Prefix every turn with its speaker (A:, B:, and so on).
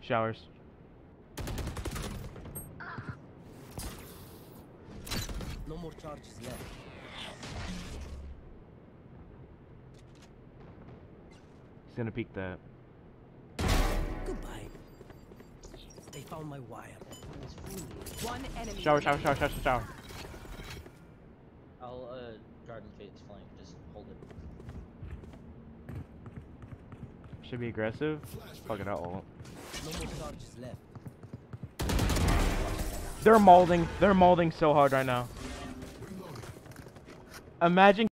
A: Showers.
B: No more charges left.
A: He's gonna peek that.
B: Goodbye. They found my wire.
C: One enemy.
A: Shower.
D: I'll Garden Fate's flank. Just hold it.
A: Should be aggressive. Fuck it, I'll ult.
B: No more charges left.
A: They're molding so hard right now. Imagine